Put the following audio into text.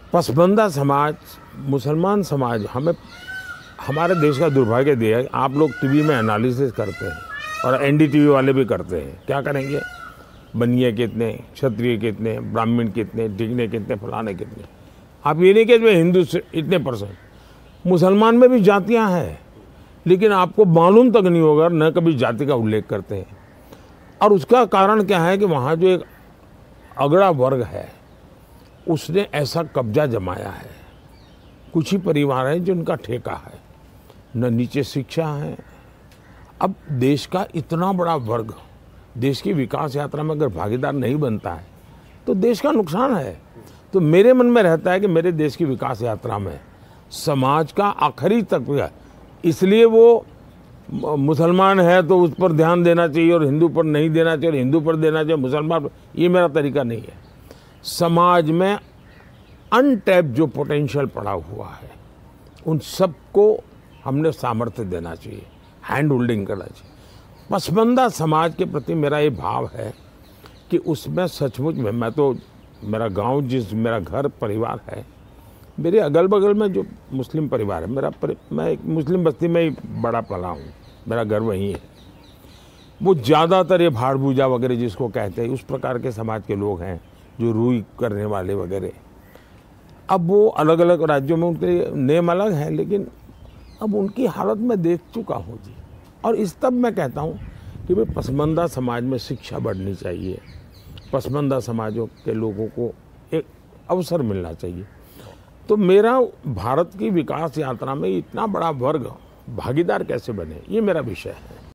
पसमानदा समाज, मुसलमान समाज हमें हमारे देश का दुर्भाग्य दिया है। आप लोग टीवी में एनालिसिस करते हैं और एनडीटीवी वाले भी करते हैं। क्या करेंगे, बनिए कितने, क्षत्रिय कितने, ब्राह्मण कितने, ढिगने कितने, फलाने कितने। आप ये नहीं कहते हिंदू से इतने परसेंट, मुसलमान में भी जातियां हैं, लेकिन आपको मालूम तक नहीं होगा, न कभी जाति का उल्लेख करते हैं। और उसका कारण क्या है कि वहाँ जो एक अगड़ा वर्ग है उसने ऐसा कब्जा जमाया है। कुछ ही परिवार हैं जिनका ठेका है, न नीचे शिक्षा है। अब देश का इतना बड़ा वर्ग देश की विकास यात्रा में अगर भागीदार नहीं बनता है तो देश का नुकसान है। तो मेरे मन में रहता है कि मेरे देश की विकास यात्रा में समाज का आखिरी तत्व है, इसलिए वो मुसलमान है तो उस पर ध्यान देना चाहिए और हिंदू पर नहीं देना चाहिए, और हिंदू पर देना चाहिए मुसलमान पर। ये मेरा तरीका नहीं है। समाज में अनटैप जो पोटेंशियल पड़ा हुआ है उन सबको हमने सामर्थ्य देना चाहिए, हैंड होल्डिंग करना चाहिए। पसमानदा समाज के प्रति मेरा ये भाव है कि उसमें सचमुच में, मैं तो मेरा गांव, मेरा घर परिवार है, मेरे अगल बगल में जो मुस्लिम परिवार है, मैं एक मुस्लिम बस्ती में ही बड़ा पला हूँ, मेरा घर वहीं है। वो ज़्यादातर ये भाड़ भूजा वगैरह जिसको कहते हैं उस प्रकार के समाज के लोग हैं, जो रूई करने वाले वगैरह। अब वो अलग अलग राज्यों में उनके नेम अलग हैं, लेकिन अब उनकी हालत मैं देख चुका हूँ जी। और इस तब मैं कहता हूँ कि भाई पसमानदा समाज में शिक्षा बढ़नी चाहिए, पसमानदा समाजों के लोगों को एक अवसर मिलना चाहिए। तो मेरा भारत की विकास यात्रा में इतना बड़ा वर्ग भागीदार कैसे बने, ये मेरा विषय है।